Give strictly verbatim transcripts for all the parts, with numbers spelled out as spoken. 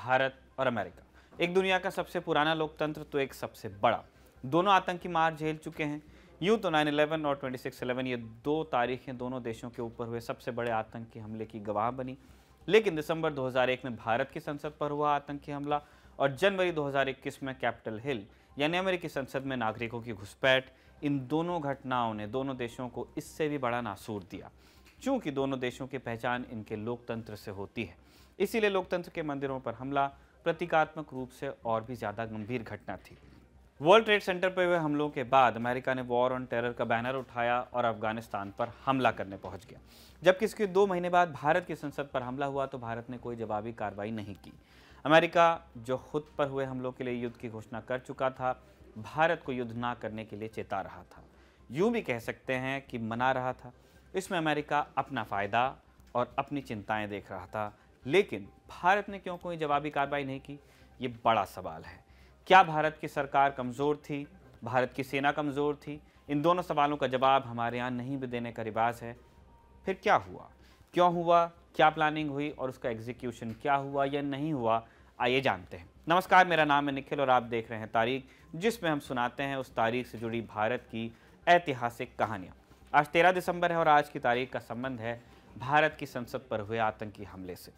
भारत और अमेरिका, एक दुनिया का सबसे पुराना लोकतंत्र तो एक सबसे बड़ा। दोनों आतंकी मार झेल चुके हैं। यूं तो नाइन इलेवन और ट्वेंटी सिक्स इलेवन ये दो तारीखें दोनों देशों के ऊपर हुए सबसे बड़े आतंकी हमले की गवाह बनी, लेकिन दिसंबर दो हज़ार एक में भारत की संसद पर हुआ आतंकी हमला और जनवरी दो हज़ार इक्कीस में कैपिटल हिल यानी अमेरिकी संसद में नागरिकों की घुसपैठ, इन दोनों घटनाओं ने दोनों देशों को इससे भी बड़ा नासूर दिया। चूंकि दोनों देशों की पहचान इनके लोकतंत्र से होती है, इसीलिए लोकतंत्र के मंदिरों पर हमला प्रतीकात्मक रूप से और भी ज़्यादा गंभीर घटना थी। वर्ल्ड ट्रेड सेंटर पर हुए हमलों के बाद अमेरिका ने वॉर ऑन टेरर का बैनर उठाया और अफगानिस्तान पर हमला करने पहुंच गया। जबकि इसके दो महीने बाद भारत की संसद पर हमला हुआ तो भारत ने कोई जवाबी कार्रवाई नहीं की। अमेरिका, जो खुद पर हुए हमलों के लिए युद्ध की घोषणा कर चुका था, भारत को युद्ध ना करने के लिए चेता रहा था। यूं भी कह सकते हैं कि मना रहा था। इसमें अमेरिका अपना फ़ायदा और अपनी चिंताएं देख रहा था, लेकिन भारत ने क्यों कोई जवाबी कार्रवाई नहीं की, ये बड़ा सवाल है। क्या भारत की सरकार कमज़ोर थी? भारत की सेना कमज़ोर थी? इन दोनों सवालों का जवाब हमारे यहाँ नहीं भी देने का रिवाज है। फिर क्या हुआ, क्यों हुआ, क्या प्लानिंग हुई और उसका एग्जीक्यूशन क्या हुआ या नहीं हुआ, आइए जानते हैं। नमस्कार, मेरा नाम है निखिल और आप देख रहे हैं तारीख, जिसमें हम सुनाते हैं उस तारीख से जुड़ी भारत की ऐतिहासिक कहानियाँ। आज तेरह दिसंबर है और आज की तारीख का संबंध है भारत की संसद पर हुए आतंकी हमले से।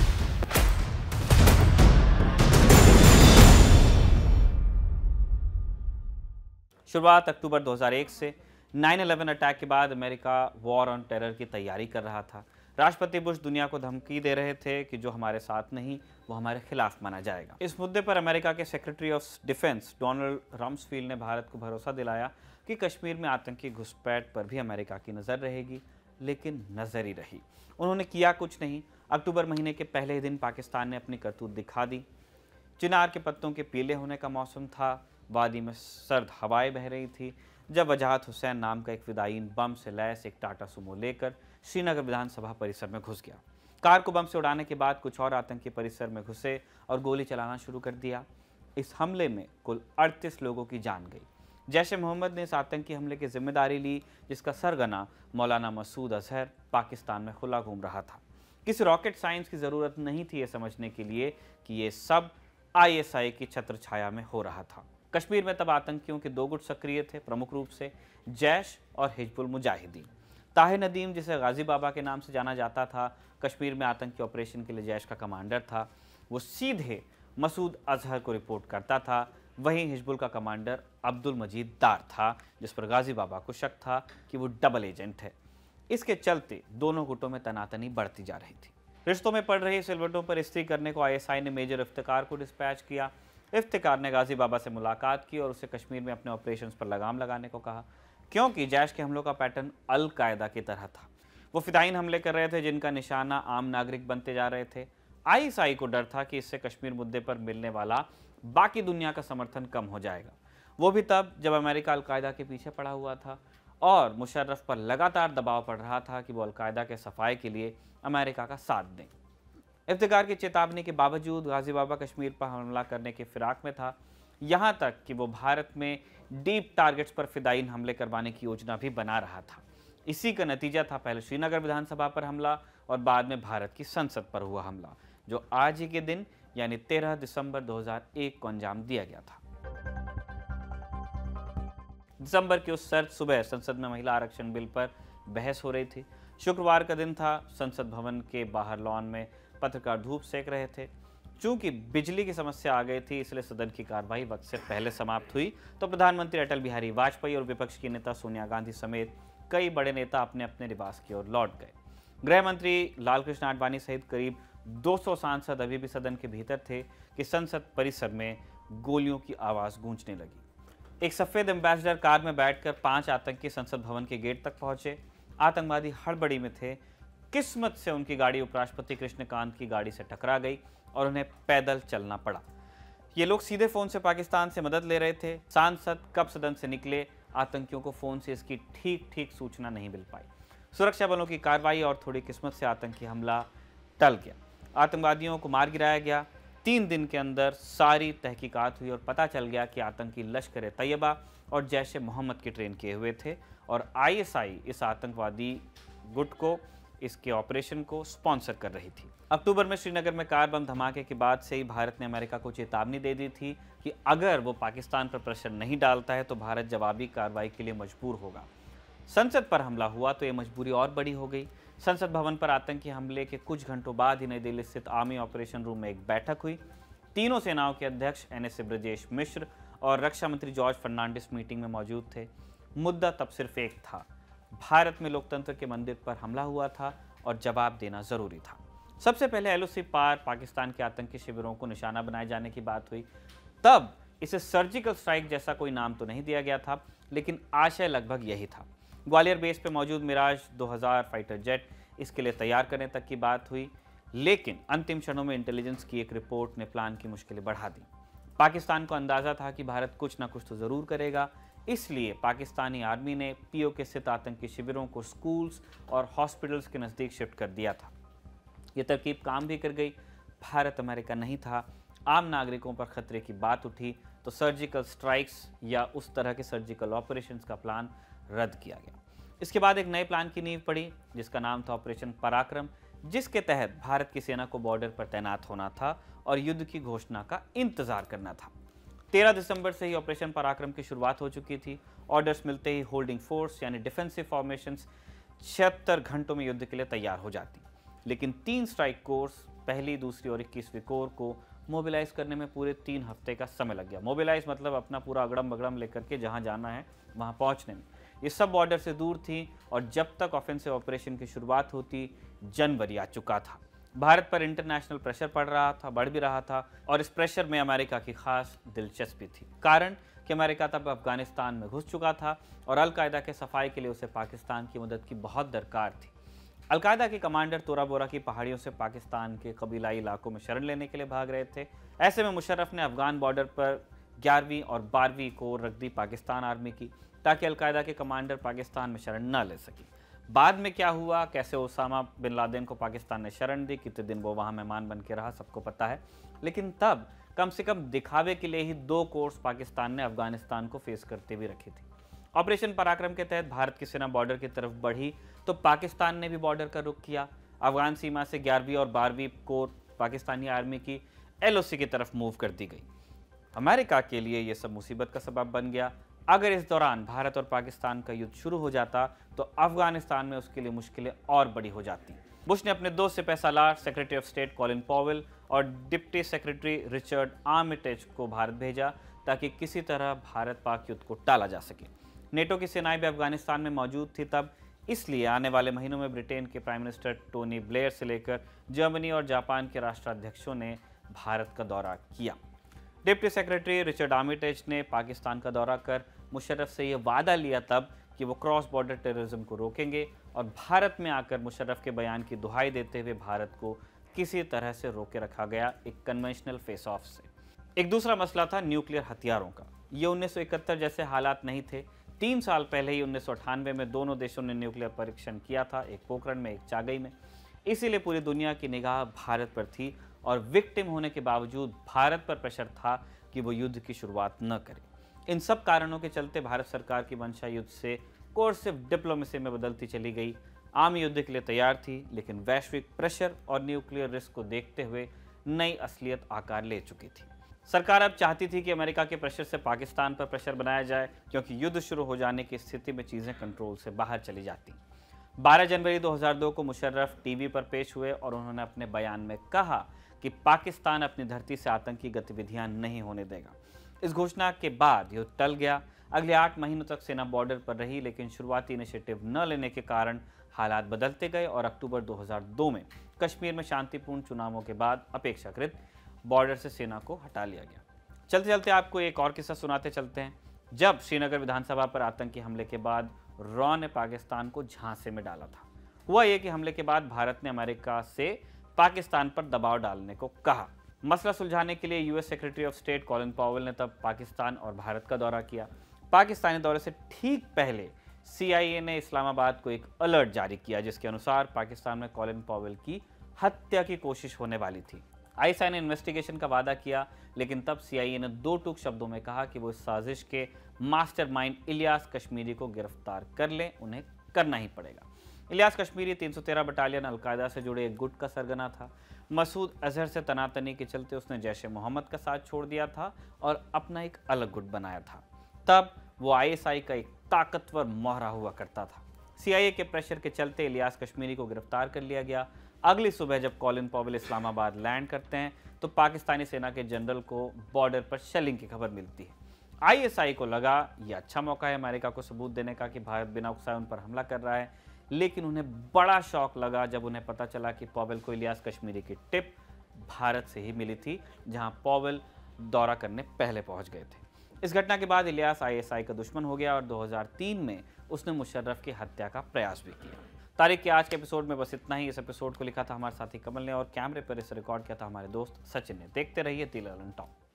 शुरुआत अक्टूबर दो हज़ार एक से। नाइन इलेवन अटैक के बाद अमेरिका वॉर ऑन टेरर की तैयारी कर रहा था। राष्ट्रपति बुश दुनिया को धमकी दे रहे थे कि जो हमारे साथ नहीं वो हमारे खिलाफ माना जाएगा। इस मुद्दे पर अमेरिका के secretary of defence Donald Rumsfeld ने भारत को भरोसा दिलाया कि कश्मीर में आतंकी घुसपैठ पर भी अमेरिका की नज़र रहेगी, लेकिन नज़र ही रही। उन्होंने किया कुछ नहीं। अक्टूबर महीने के पहले ही दिन पाकिस्तान ने अपनी करतूत दिखा दी। चिनार के पत्तों के पीले होने का मौसम था, वादी में सर्द हवाएं बह रही थी, जब वजाहत हुसैन नाम का एक फिदायीन बम से लैस एक टाटा सुमो लेकर श्रीनगर विधानसभा परिसर में घुस गया। कार को बम से उड़ाने के बाद कुछ और आतंकी परिसर में घुसे और गोली चलाना शुरू कर दिया। इस हमले में कुल अड़तीस लोगों की जान गई। जैश ए मोहम्मद ने इस आतंकी हमले की जिम्मेदारी ली, जिसका सरगना मौलाना मसूद अजहर पाकिस्तान में खुला घूम रहा था। किसी रॉकेट साइंस की ज़रूरत नहीं थी ये समझने के लिए कि ये सब आई एस आई की छत्र छाया में हो रहा था। कश्मीर में तब आतंकियों के दो गुट सक्रिय थे, प्रमुख रूप से जैश और हिजबुल मुजाहिदीन। ताहिर नदीम, जिसे गाजी बाबा के नाम से जाना जाता था, कश्मीर में आतंकी ऑपरेशन के लिए जैश का कमांडर था। वो सीधे मसूद अजहर को रिपोर्ट करता था। वहीं हिजबुल का कमांडर अब्दुल मजीद दार था, जिस पर गाजी बाबा को शक था कि वो डबल एजेंट है। इसके चलते दोनों गुटों में तनातनी बढ़ती जा रही थी। रिश्तों में पड़ रही सिलवटों पर इस्त्री करने को आई एस आई ने मेजर इफ्तिकार को डिस्पैच किया। इफ्तिकार ने गाजी बाबा से मुलाकात की और उसे कश्मीर में अपने ऑपरेशंस पर लगाम लगाने को कहा, क्योंकि जैश के हमलों का पैटर्न अल कायदा की तरह था। वो फिदायीन हमले कर रहे थे जिनका निशाना आम नागरिक बनते जा रहे थे। आई एस आई को डर था कि इससे कश्मीर मुद्दे पर मिलने वाला बाकी दुनिया का समर्थन कम हो जाएगा। वो भी तब जब अमेरिका अल कायदा के पीछे पड़ा हुआ था और मुशर्रफ पर लगातार दबाव पड़ रहा था कि वो अल कायदा के सफाई के लिए अमेरिका का साथ दें। इफ्तिकार की चेतावनी के बावजूद गाजी बाबा कश्मीर पर हमला करने के फिराक में था, यहाँ तक कि वो भारत में डीप टारगेट्स पर फिदायीन हमले करवाने की योजना भी बना रहा था। इसी का नतीजा था पहले श्रीनगर विधानसभा पर हमला और बाद में भारत की संसद पर हुआ हमला, जो आज ही के दिन यानी तेरह दिसंबर दो हज़ार एक को अंजाम दिया गया था। दिसंबर की उस सर्द सुबह संसद में महिला आरक्षण बिल पर बहस हो रही थी। शुक्रवार का दिन था। संसद भवन के बाहर लॉन में पत्रकार धूप सेक रहे थे। चूंकि बिजली की समस्या आ गई थी, इसलिए सदन की कार्रवाई वक्त से पहले समाप्त हुई तो प्रधानमंत्री अटल बिहारी वाजपेयी और विपक्ष की नेता सोनिया गांधी समेत कई बड़े नेता अपने अपने निवास की ओर लौट गए। गृह मंत्री लालकृष्ण आडवाणी सहित करीब दो सौ सांसद अभी भी सदन के भीतर थे कि संसद परिसर में गोलियों की आवाज़ गूंजने लगी। एक सफ़ेद एम्बेसडर कार में बैठकर पांच आतंकी संसद भवन के गेट तक पहुंचे। आतंकवादी हड़बड़ी में थे। किस्मत से उनकी गाड़ी उपराष्ट्रपति कृष्णकांत की गाड़ी से टकरा गई और उन्हें पैदल चलना पड़ा। ये लोग सीधे फ़ोन से पाकिस्तान से मदद ले रहे थे। सांसद कब सदन से निकले, आतंकियों को फ़ोन से इसकी ठीक ठीक सूचना नहीं मिल पाई। सुरक्षा बलों की कार्रवाई और थोड़ी किस्मत से आतंकी हमला टल गया। आतंकवादियों को मार गिराया गया। तीन दिन के अंदर सारी तहकीकात हुई और पता चल गया कि आतंकी लश्कर तैयबा और जैश ए मोहम्मद की ट्रेन किए हुए थे और आई एस आई इस आतंकवादी गुट को इसके ऑपरेशन को स्पॉन्सर कर रही थी। अक्टूबर में श्रीनगर में कार बम धमाके के बाद से ही भारत ने अमेरिका को चेतावनी दे दी थी कि अगर वो पाकिस्तान पर प्रेशर नहीं डालता है तो भारत जवाबी कार्रवाई के लिए मजबूर होगा। संसद पर हमला हुआ तो ये मजबूरी और बड़ी हो गई। संसद भवन पर आतंकी हमले के कुछ घंटों बाद ही नई दिल्ली स्थित आर्मी ऑपरेशन रूम में एक बैठक हुई। तीनों सेनाओं के अध्यक्ष एन एस ब्रजेश मिश्र और रक्षा मंत्री जॉर्ज फर्नांडिस मीटिंग में मौजूद थे। मुद्दा तब सिर्फ एक था, भारत में लोकतंत्र के मंदिर पर हमला हुआ था और जवाब देना जरूरी था। सबसे पहले एल ओ सी पार पाकिस्तान के आतंकी शिविरों को निशाना बनाए जाने की बात हुई। तब इसे सर्जिकल स्ट्राइक जैसा कोई नाम तो नहीं दिया गया था, लेकिन आशय लगभग यही था। ग्वालियर बेस पे मौजूद मिराज दो हज़ार फाइटर जेट इसके लिए तैयार करने तक की बात हुई, लेकिन अंतिम क्षणों में इंटेलिजेंस की एक रिपोर्ट ने प्लान की मुश्किलें बढ़ा दी। पाकिस्तान को अंदाजा था कि भारत कुछ ना कुछ तो जरूर करेगा, इसलिए पाकिस्तानी आर्मी ने पी ओ के स्थित आतंकी शिविरों को स्कूल्स और हॉस्पिटल्स के नज़दीक शिफ्ट कर दिया था। ये तरकीब काम भी कर गई। भारत अमेरिका नहीं था, आम नागरिकों पर खतरे की बात उठी तो सर्जिकल स्ट्राइक्स या उस तरह के सर्जिकल ऑपरेशंस का प्लान रद्द किया गया। इसके बाद एक नए प्लान की नींव पड़ी जिसका नाम था ऑपरेशन पराक्रम, जिसके तहत भारत की सेना को बॉर्डर पर तैनात होना था और युद्ध की घोषणा का इंतजार करना था। तेरह दिसंबर से ही ऑपरेशन पराक्रम की शुरुआत हो चुकी थी। ऑर्डर्स मिलते ही होल्डिंग फोर्स यानी डिफेंसिव फॉर्मेशंस छिहत्तर घंटों में युद्ध के लिए तैयार हो जाती, लेकिन तीन स्ट्राइक कोर्स पहली, दूसरी और इक्कीसवीं कोर को मोबिलाइज करने में पूरे तीन हफ्ते का समय लग गया। मोबिलाइज मतलब अपना पूरा अगड़म बगड़म लेकर के जहां जाना है वहां पहुंचने में। ये सब बॉर्डर से दूर थी और जब तक ऑफेंसिव ऑपरेशन की शुरुआत होती जनवरी आ चुका था। भारत पर इंटरनेशनल प्रेशर पड़ रहा था, बढ़ भी रहा था, और इस प्रेशर में अमेरिका की खास दिलचस्पी थी। कारण कि अमेरिका तब अफगानिस्तान में घुस चुका था और अलकायदा के सफाई के लिए उसे पाकिस्तान की मदद की बहुत दरकार थी। अलकायदा के कमांडर तोरा बोरा की पहाड़ियों से पाकिस्तान के कबीलाई इलाकों में शरण लेने के लिए भाग रहे थे। ऐसे में मुशर्रफ ने अफगान बॉर्डर पर ग्यारहवीं और बारहवीं कोर रख दी पाकिस्तान आर्मी की, ताकि अलकायदा के कमांडर पाकिस्तान में शरण न ले सके। बाद में क्या हुआ, कैसे ओसामा बिन लादेन को पाकिस्तान ने शरण दी, कितने दिन वो वहाँ मेहमान बन के रहा, सबको पता है। लेकिन तब कम से कम दिखावे के लिए ही दो कोर्स पाकिस्तान ने अफगानिस्तान को फेस करते हुए रखी थी। ऑपरेशन पराक्रम के तहत भारत की सेना बॉर्डर की तरफ बढ़ी तो पाकिस्तान ने भी बॉर्डर का रुख किया। अफगान सीमा से ग्यारहवीं और बारहवीं कोर पाकिस्तानी आर्मी की एल ओ सी की तरफ मूव कर दी गई। अमेरिका के लिए यह सब मुसीबत का सबब बन गया। अगर इस दौरान भारत और पाकिस्तान का युद्ध शुरू हो जाता तो अफगानिस्तान में उसके लिए मुश्किलें और बड़ी हो जाती। बुश ने अपने दो सिपह सालार secretary of state Colin Powell और डिप्टी सेक्रेटरी रिचर्ड आर्मिटेज को भारत भेजा ताकि किसी तरह भारत पाक युद्ध को टाला जा सके। नेटो की सेनाएं भी अफगानिस्तान में मौजूद थी तब, इसलिए आने वाले महीनों में ब्रिटेन के प्राइम मिनिस्टर टोनी ब्लेयर से लेकर जर्मनी और जापान के राष्ट्राध्यक्षों ने भारत का दौरा किया। डिप्टी सेक्रेटरी रिचर्ड आर्मिटेज ने पाकिस्तान का दौरा कर मुशर्रफ से यह वादा लिया तब कि वो क्रॉस बॉर्डर टेररिज्म को रोकेंगे, और भारत में आकर मुशर्रफ के बयान की दुहाई देते हुए भारत को किसी तरह से रोके रखा गया एक कन्वेंशनल फेस ऑफ से। एक दूसरा मसला था न्यूक्लियर हथियारों का। ये उन्नीस सौ इकहत्तर जैसे हालात नहीं थे। तीन साल पहले ही उन्नीस सौ अट्ठानवे में दोनों देशों ने न्यूक्लियर परीक्षण किया था, एक पोखरण में, एक चागई में। इसीलिए पूरी दुनिया की निगाह भारत पर थी और विक्टिम होने के बावजूद भारत पर प्रेशर था कि वो युद्ध की शुरुआत न करे। इन सब कारणों के चलते भारत सरकार की मंशा युद्ध से कोर्सिव डिप्लोमेसी में बदलती चली गई। आम युद्ध के लिए तैयार थी, लेकिन वैश्विक प्रेशर और न्यूक्लियर रिस्क को देखते हुए नई असलियत आकार ले चुकी थी। सरकार अब चाहती थी कि अमेरिका के प्रेशर से पाकिस्तान पर प्रेशर बनाया जाए, क्योंकि युद्ध शुरू हो जाने की स्थिति में चीज़ें कंट्रोल से बाहर चली जाती। बारह जनवरी दो हज़ार दो को मुशर्रफ टीवी पर पेश हुए और उन्होंने अपने बयान में कहा कि पाकिस्तान अपनी धरती से आतंकी गतिविधियां नहीं होने देगा। इस घोषणा के बाद युद्ध टल गया। अगले आठ महीनों तक सेना बॉर्डर पर रही, लेकिन शुरुआती इनिशिएटिव न लेने के कारण हालात बदलते गए और अक्टूबर दो हज़ार दो में कश्मीर में शांतिपूर्ण चुनावों के बाद अपेक्षाकृत बॉर्डर से सेना को हटा लिया गया। चलते चलते आपको एक और किस्सा सुनाते चलते हैं। जब श्रीनगर विधानसभा पर आतंकी हमले के बाद रॉ ने पाकिस्तान को झांसे में डाला था। हुआ यह कि हमले के बाद भारत ने अमेरिका से पाकिस्तान पर दबाव डालने को कहा। मसला सुलझाने के लिए US secretary of state Colin Powell ने तब पाकिस्तान और भारत का दौरा किया। पाकिस्तानी दौरे से ठीक पहले सी आई ए ने इस्लामाबाद को एक अलर्ट जारी किया, जिसके अनुसार पाकिस्तान में कॉलिन पॉवेल की हत्या की कोशिश होने वाली थी। आई एस आई ने इन्वेस्टिगेशन का वादा किया, लेकिन तब सी आई ए ने दो टूक शब्दों में कहा कि वो इस साजिश के मास्टरमाइंड इलियास कश्मीरी को गिरफ्तार कर ले, उन्हें करना ही पड़ेगा। इलियास कश्मीरी तीन सौ तेरह बटालियन अलकायदा से जुड़े एक गुट का सरगना था। मसूद अजहर से तनातनी के चलते उसने जैश ए मोहम्मद का साथ छोड़ दिया था और अपना एक अलग गुट बनाया था। तब वो आईएसआई का एक ताकतवर मोहरा हुआ करता था। सीआईए के प्रेशर के चलते इलियास कश्मीरी को गिरफ्तार कर लिया गया। अगली सुबह जब कॉलिन पॉवेल इस्लामाबाद लैंड करते हैं तो पाकिस्तानी सेना के जनरल को बॉर्डर पर शेलिंग की खबर मिलती है। आईएसआई को लगा यह अच्छा मौका है अमेरिका को सबूत देने का कि भारत बिना उकसाए उन पर हमला कर रहा है, लेकिन उन्हें बड़ा शौक लगा जब उन्हें पता चला कि पॉवेल को इलियास कश्मीरी की टिप भारत से ही मिली थी, जहां पॉवेल दौरा करने पहले पहुंच गए थे। इस घटना के बाद इलियास आईएसआई का दुश्मन हो गया और दो हज़ार तीन में उसने मुशर्रफ की हत्या का प्रयास भी किया। तारीख के आज के एपिसोड में बस इतना ही। इस एपिसोड को लिखा था हमारे साथी कमल ने और कैमरे पर इसे रिकॉर्ड किया था हमारे दोस्त सचिन ने। देखते रहिए दी लर्निंग टॉक।